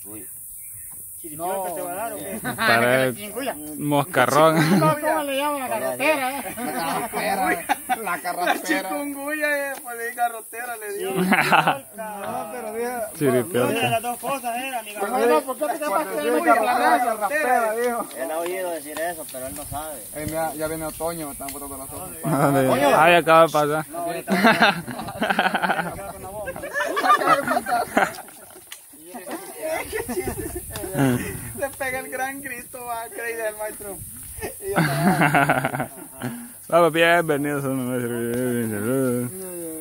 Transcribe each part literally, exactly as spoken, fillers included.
tuyo. ¿Chiripiota te va a dar o qué? Para el moscarrón. ¿Cómo le llaman la carretera? La carretera. La carretera. Chikungunya, pues le di carretera, le dio. No, pero dije... Una de las dos cosas era, mi Pues no, ¿por qué te quedaste en la carretera, dijo? Él ha oído decir eso, pero él no sabe. Eh, mira, ya viene otoño, están botando las hojas. Ay, acaba de pasar. No, ahorita con la boca. Se pega el gran grito, va a creer el maestro. Vamos, bienvenidos a un nuestro...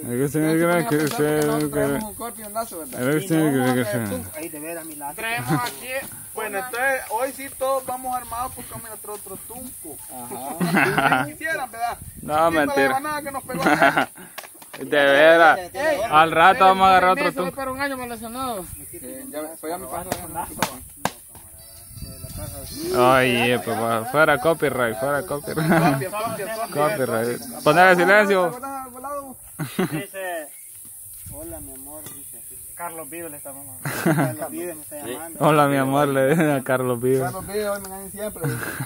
Ahí de veras, mi lado. Traemos aquí, bueno, entonces hoy sí todos vamos armados porque vamos a ir a otro tunco. Ajá. Quisieran, ¿verdad? No, mentira. Nada que nos pegó ayer. De veras. Al rato vamos a agarrar otro tunco. Para un año me lesionado. Ya me pasa. Oye, papá, fuera copyright, fuera copyright. Copyright. Poner silencio. Dice, hola mi amor, dice. Carlos Vives le está llamando. Carlos Vives me está llamando. Hola, mi amor, le dije a Carlos Vives. Carlos Vives, hoy me ganan siempre.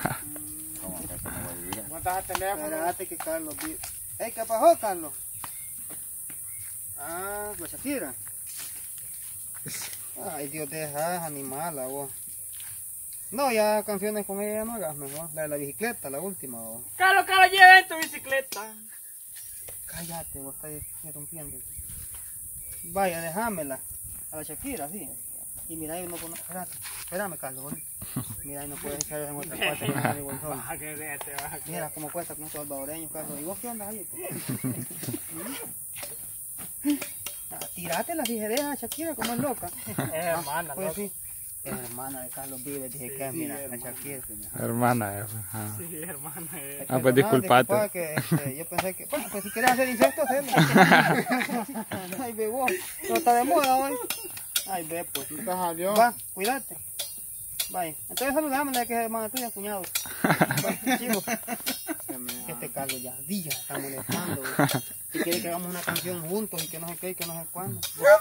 ¿Cuántas al teléfono? Espérate que Carlos Vives. Hey, ¿qué pasó, Carlos? Ah, pues Shakira. Ay, Dios, deja, es animala, vos. No, ya canciones con ella ya no hagas mejor. La de la bicicleta, la última, vos. Carlos, Carlos, lleva en tu bicicleta. Cállate, vos estás interrumpiendo. Vaya, déjamela. A la Shakira, sí. Y mira, ahí no puedo... Espérate, espérame, Carlos, boludo. Mira, ahí no puedes echar en otra parte. Que no igual solo. Mira cómo cuesta con estos salvadoreños, Carlos. ¿Y vos qué andas ahí? Ah, tirátela, dije, deja a Shakira como es loca. Es hermana, pues sí. Es hermana de Carlos Vives, dije que es, mira, la Shakira. Hermana, eh. Sí, hermana. Eh. Ah, pues disculpate. Que, este, yo pensé que, bueno, pues si quieres hacer insectos, hazlo. Ay, ve vos, no está de moda hoy. Ay, ve, pues. Va, cuídate. Vaya, entonces saludámosle que es hermana tuya, cuñado. Va, chivo. Este Carlos ya, días está molestando. Si quiere que hagamos una canción juntos y que no sé qué y que no sé cuándo.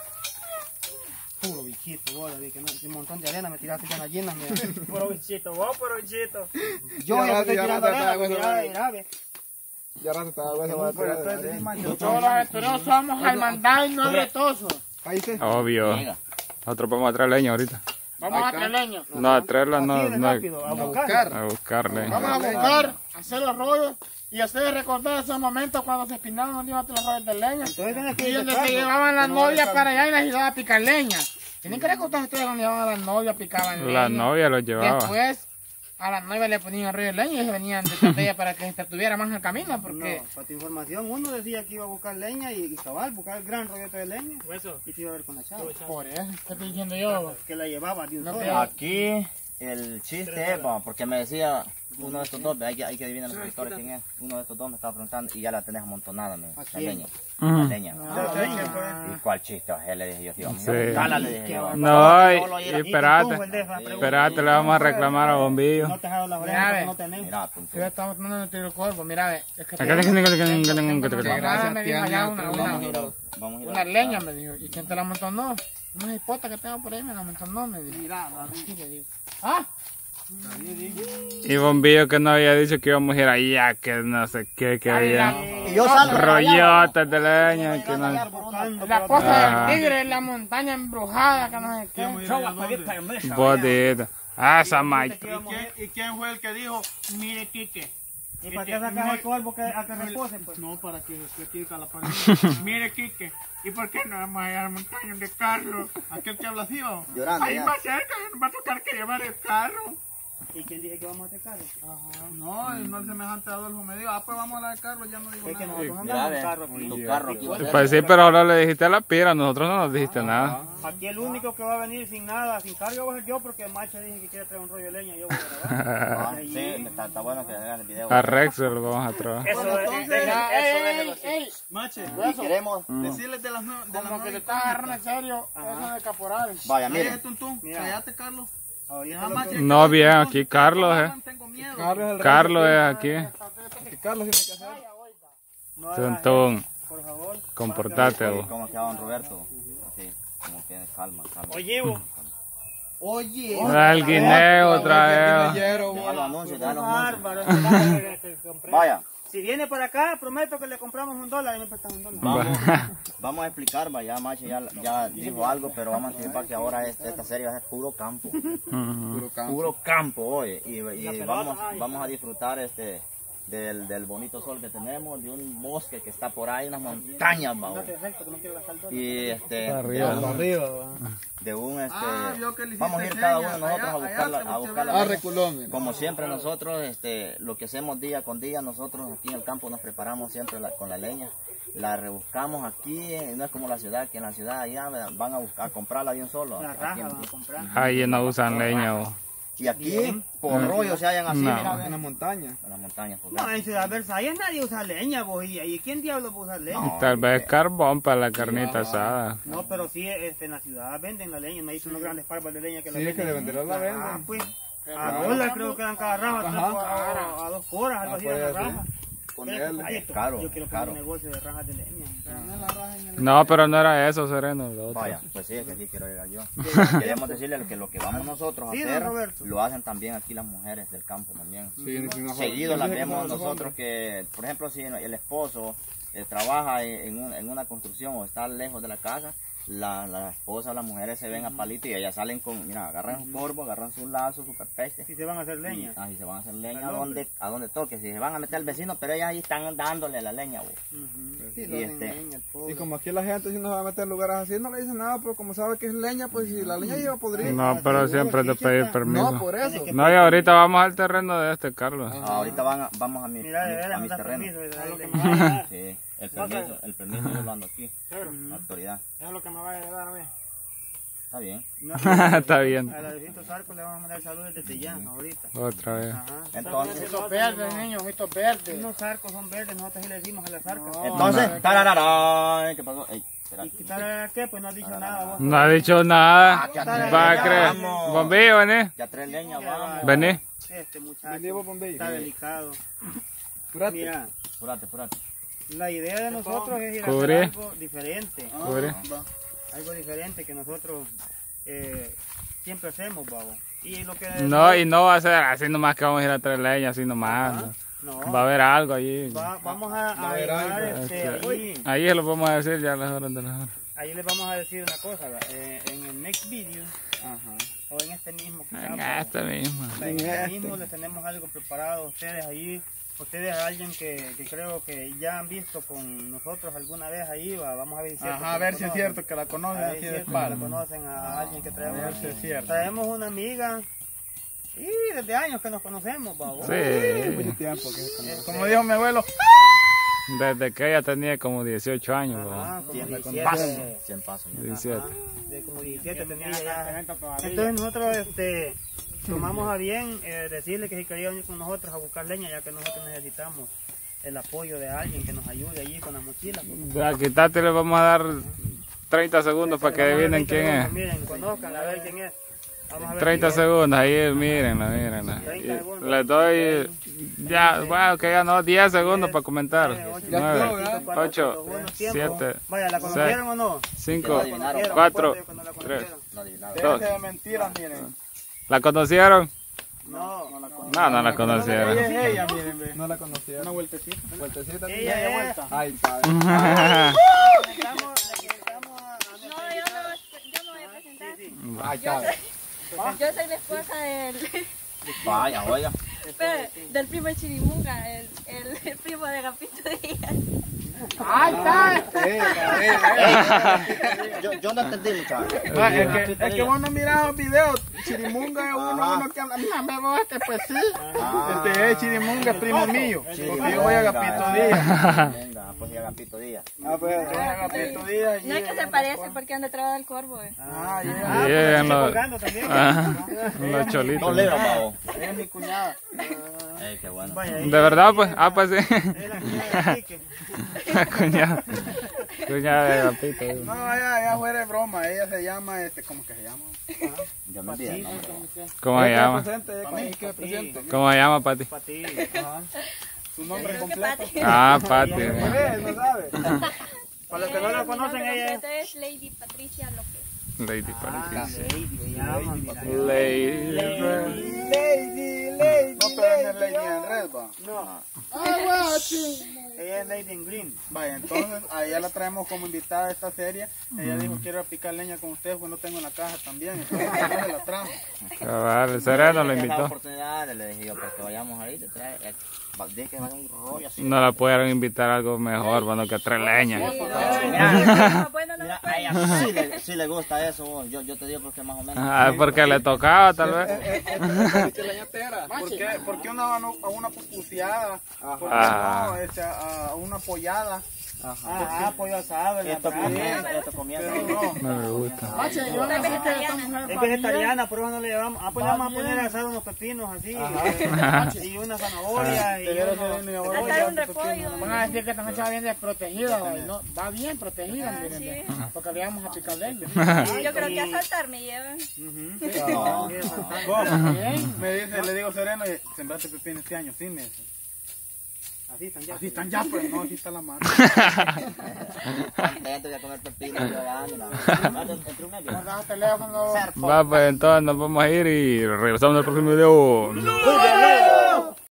Puro bichito, vos, David, que no, un montón de arena me tiraste con las llenas, mira. Puro bichito, vos, puro bichito. Yo ya estoy tirando arena, mira, mira, ve. Ya rato estaba bueno. Todos los aventureros somos al mandado y no retosos. Obvio. Nosotros vamos a traer leña ahorita. Vamos a traer leña. No, a traerla no. no a buscar. A buscar leña. Vamos a buscar, hacer los rollos. Y a ustedes recordar esos momentos cuando se espinaban donde iban los rollos de leña. Y donde se llevaban las novias para allá y las ayudaban a picar leña. Tienen que recordar ustedes cuando llevaban a las novias, picaban leña. La novia los llevaba. Después a las novias le ponían el rollo de leña y ellos venían detrás de ella para que se entretuviera más en el camino. Porque... No, para tu información, uno decía que iba a buscar leña y, y cabal, buscar el gran rollo de leña. Eso. Y se iba a ver con la chava. Por eso, ¿qué estoy diciendo yo? Que la llevaba de un no, solo. Aquí el chiste es, porque me decía uno de estos dos, hay que, hay que adivinar los historias quién es. Uno de estos dos me estaba preguntando y ya la tenés amontonada, ¿no? La leña. La leña. ¿Y cuál chiste? Él le dije yo, tío, sí. Buscala, le dije yo. No, y, y espérate, espérate, le vamos a reclamar a Bombillo. No te has dado la oreja, no tenés. Mira, punto. Yo estamos tomando el tiro cuerpo, mira, es que... Gracias, me dijo allá una, una, una leña, me dijo, ¿y quién te la amontonó? Una hipota que tengo por ahí me la amontonó, me dijo. Mira, le digo. ¿Ah? Y Bombillo que no había dicho que íbamos a ir allá, que no sé qué, que había rollotas de leña, que no... La cosa del tigre, la montaña embrujada, que no sé qué. Bodita. Ah, esa maestra. ¿Y quién fue el que dijo, mire Quique? ¿Y para qué sacas el polvo que, a que reposen, pues? No, para que se quede la pared. Mire Quique, ¿y por qué no vamos a ir a la montaña de carro? ¿Aquel que habla así o? Llorando ahí ya. más cerca, nos va a tocar que llevar el carro. ¿Y quién dije que vamos a hacer carro? Ajá. No, no el semejante Adolfo me dijo, ah, pues vamos a la de carro, ya no digo es que nada. nosotros andamos en carro aquí. Tu carro aquí va a ser. Pues sí, pero ahora le dijiste a la pira, nosotros no nos dijiste nada. Aquí el único que va a venir sin nada, sin carga, va a ser yo, porque el macho dije que quiere traer un rollo de leña y yo voy a grabar. Ah, sí, está, está bueno que hagan el video. A Rex lo vamos a trabajar. Eso, Bueno, entonces, eso ey, ey, Mache, Y queremos... decirles de las nueve. De como las que te estás agarrando en serio, eso de caporal. Vaya, Mire, miren. Tuntún, cállate, Carlos. Ahorita No, bien, aquí Carlos, eh. Tengo miedo. Carlos es aquí. Carlos tiene que hacer. Tuntún, por favor. comportate vos. Como que don Roberto. Así, como que calma, calma. Oye, vos. Oye. El guineo otra vez. Deja los anuncios, deja los anuncios. Bárbaro. Vaya. Si viene para acá, prometo que le compramos un dólar y me prestan un dólar. Vamos, vamos a explicar, vaya, Machi ya, ya dijo algo, pero vamos a anticipar que ahora este, esta serie va a ser puro campo. Ujú. Puro campo hoy. Y, y vamos, vamos a disfrutar este del, del bonito sol que tenemos, de un bosque que está por ahí, unas montañas, vamos. Y este, Arriba, de un, arriba. de un este, Ah, vio que le hiciste vamos a ir cada uno de señas. nosotros a Allá- buscar la, allá a se buscar ve la Ah, leña. reculón. Como siempre nosotros, este, lo que hacemos día con día, nosotros aquí en el campo nos preparamos siempre la- con la leña, la rebuscamos aquí, eh, no es como la ciudad, que en la ciudad allá van a buscar, a comprarla de un solo. La Aquí raja en- van a comprar. Ahí no usan leña. Vos. y aquí, por rollo se hallan así, No. mira, En la montaña. en las montañas. por No, acá. en Ciudad Versalles nadie usa leña, vos. ¿Y y quién diablos va a usar leña? No. Tal vez carbón para la carnita asada. No, pero sí, este, en la ciudad venden la leña, no hay unos grandes parvas de leña que la Sí, venden. que de venderla la Ah, venden. pues, a dólar creo que dan cada raja, a, a, a dos horas, algo Ah, así, puede de la ser. raja. Ponerle. Ay, es caro, Yo quiero caro. poner un negocio de rajas de leña. No, pero no era eso, Sereno. Lo otro. Vaya, pues sí, es que sí quiero llegar yo. Queremos decirle que lo que vamos nosotros a Sí, don hacer, Roberto. lo hacen también aquí las mujeres del campo también. Sí, ni si no- Seguido las no sé vemos cómo los nosotros que, por ejemplo, si el esposo eh, trabaja en, un- en una construcción o está lejos de la casa, la, la esposa, las mujeres se ven a palito y ellas salen con, mira, agarran su corvo, agarran su lazo, su carpeste. Si se van a hacer Y leña. ahí se van a hacer leña Al a donde, a donde toque, si se van a meter al vecino, pero ellas ahí están dándole la leña. Vos. Ujú. Sí, Y lo hacen este- leña, el pobre. Y como aquí la gente si nos va a meter en lugares así, no le dice nada, pero como sabe que es leña, pues si la leña lleva podrida. No, pero siempre te pedir No, permiso. por eso. No, y ahorita vamos al terreno de este, Carlos. Ah, ahorita van a- vamos a mi, Mira, a de mi, a veras, mi no das terreno. permiso de dar leña. Sí, el permiso, el permiso yo lo ando aquí, la autoridad. Eso es lo que me va a heredar a mí. Está bien. No, Está bien. a la visita Sarco le vamos a mandar saludos desde ya, ahorita. Otra vez. Ajá. Entonces, Estos verdes, niños, estos verdes. Unos sarcos son verdes, nosotros sí le decimos a la zarca. entonces, tararara, ¿qué pasó? Ey, ¿Y espérate. qué tal qué? Pues no has dicho nada vos. No ha dicho nada. que Va a creer. vamos. Bombillo, vení. Ya tres leñas, vamos. Vení. Este Vení, muchacho vos, bombillo. está delicado. Espérate. Mira, Apúrate, apúrate. la idea de nosotros es ir a Cubre. hacer algo diferente. Cubre. Algo diferente que nosotros eh, siempre hacemos, babo. Y lo que No, y no va a ser así nomás que vamos a ir a traer leña, así nomás. no, Va a haber algo allí. va- vamos a, a, Va a haber llevar, algo. este, ahí, Ahí se lo vamos a decir ya a las horas de las horas. ahí les vamos a decir una cosa, ¿va? Eh, en el next video Ajá. o en este mismo quizás, En ¿va? este mismo. En este mismo les tenemos algo preparado a ustedes allí. Ustedes a alguien que, que creo que ya han visto con nosotros alguna vez ahí, va, vamos a ver si es cierto Ajá, a que ver la si es conocen. cierto que la conocen A ver así si de es cierto que la espalda. conocen a alguien que traemos. A ver si es cierto. Traemos una amiga y desde años que nos conocemos, babo. Sí. Mucho tiempo que se conoce. Como dijo mi abuelo, Desde que ella tenía como dieciocho años. ¿verdad? Ah, como Cien diecisiete. pasos. Cien pasos. ya. diecisiete. De como diecisiete tenía ya. Entonces nosotros este, tomamos a bien eh, decirle que si quería venir con nosotros a buscar leña, ya que nosotros necesitamos el apoyo de alguien que nos ayude allí con la mochila. Ya, quítate, le vamos a dar treinta segundos para que Vamos a ver adivinen veinte quién es. segundos, Miren, conozcan, a ver quién es. Vamos a ver treinta quién es. segundos, ahí mírenla, mírenla. treinta Y segundos. les doy, ya, bueno, que ya no, diez segundos para comentar. Ya nueve, estuvo, ocho, uno, tiempo. siete, Vaya, ¿la conocieron o no? cinco, adivinaron. cuatro, Cuando la tres. conocieron. No adivinaron. Dos. deje de mentiras, miren. ¿La conocieron? No, No, no la conocieron. Ella es ella, miren, ve. No la conocía. Una vueltecita. Vueltecita. ella es. Ahí está. Estamos, le quedamos a, a No, yo no, yo no voy a presentar. Ahí está. Yo soy la esposa del, Vaya, oiga. espera, del primo de Chirimunga, el, el, el primo de Agapito Díaz. Yo, yo no entendí, muchachos. Va, es, que, es que vos no mirás los videos. Chirimunga es uno, uno que habla. Mira, me vos este, pues sí. Este es Chirimunga, es primo mío. Porque yo voy a Agapito Díaz. Venga, pues y Agapito Díaz. Ah, pues, yo voy a Agapito Díaz. y- No es que se parece porque anda atrás del corvo. Eh. Ah, ya. Ah, Sí, pues, en sigue los- colgando también. Ah, los Dos cholitos. libras, pavo. Ella es mi cuñada. Ey, qué bueno. Vaya, De verdad, pues, ah, pues sí. es la cuñada de Quique. Cuñada. Cuñada de Agapito. No, ella, ella fuera de broma. Ella se llama, este, ¿cómo que se llama? Yo me olvidé el nombre. ¿Cómo se llama? Presente, ella con- que presente. ¿Cómo se llama, Pati? Para ti. Su nombre Creo que completo. Pati. Ah, Pati. ¿Ves? No sabe. Para los que no la conocen, ella es. Esta es Lady Patricia López. Lady Patricia. Lady, Lady. Lady, Lady. No, pero no es Lady en red, va. No. Ella es Lady en green. Vaya, entonces a ella la traemos como invitada a esta serie. Ella dijo, quiero picar leña con ustedes, pues no tengo en la caja también. Entonces yo la trajo. Cabal, el Sereno lo La invitó. oportunidad, le dije yo, pues que vayamos ahorita, trae, eh, de que vaya un rollo así. No la pudieron invitar a algo mejor, bueno, que tres leñas. Mira, Bueno, no mira, me a ella sí le, sí le gusta eso, yo, yo te digo porque más o menos. Ah, porque le tocaba, tal vez. ¿Por qué, ¿Por qué una, a una pupuseada? ¿Por qué Ah. no este, a una pollada? Ah, pollo asado. Esto comienza, esto comienza. No me gusta. Es vegetariana, por eso no le llevamos. Ah, pues le vamos a poner a asar unos pepinos así. eh, Y una zanahoria. Y Hasta un repollo. Van a decir que también se va bien desprotegida, ¿no? Va bien protegida, Ah, miren, sí. ve, porque le vamos a picar leña. Yo creo que a saltar me llevan. Me dice, le digo Sereno, sembraste pepino este año, sí, me dice. Así están ya. Así están ya, pues no, aquí está la mano. Contento de comer pepino, yo dando. Entre un medio. Guarda el teléfono. Va, pues entonces nos vamos a ir y regresamos al próximo video.